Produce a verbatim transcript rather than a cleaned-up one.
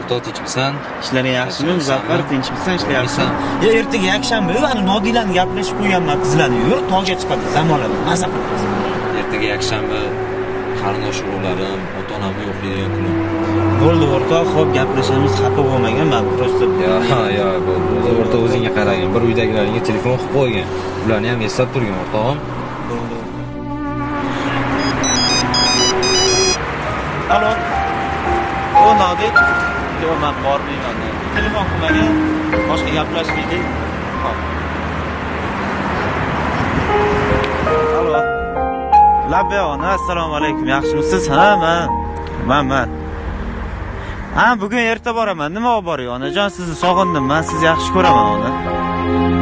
O'rtoq tinchmisan? Ishlaring yaxshimi? Muzaffar tinchmisan? Ishlayapsan? Ya ertaga yakshanba, ana Nodilaning gaplashib qo'yganman qizlarni. Yur, tog'ga chiqadi, dam oladi. Maza qilamiz. Ertaga yakshanba qarindosh urug'larim, ota-onamni yo'qlaydigan kunim. Bo'ldi o'rtoq, xo'p gaplashamiz, xafa bo'lmagan, men prosta. Yo, yo, bo'ldi. O'rtoq o'zingga qaragin. Bir uydagilarga telefon qilib qo'ygan. Ularni ham eslab turgan o'rtog'im. Bo'ldi. Alo. O Nodik. Yo'q, men bormayman. Telefon qilmagan, boshqa gaplashmaydik. Xo'p. Alo. Labbe ona, assalomu alaykum. Yaxshimisiz? Ha, men. Men, men. Ha, bugun erta boraman. Nima olib boray, onajon? Sizni sog'indim. Men sizni yaxshi ko'raman, ona.